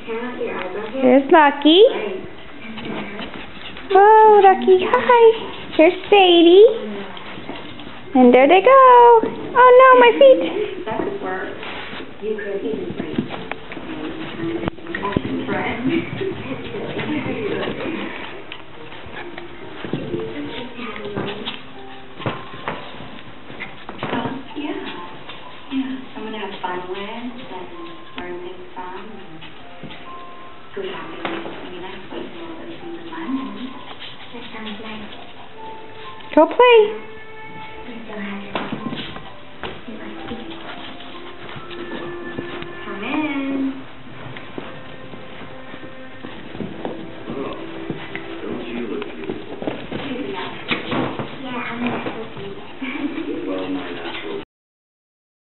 There's Lucky. Oh, Lucky, hi. Here's Sadie. And there they go. Oh no, my feet. That could work. You could even bring someone to have fun with and learn things from. Good happiness. I mean, I suppose all those things are fun. That sounds nice. Go play.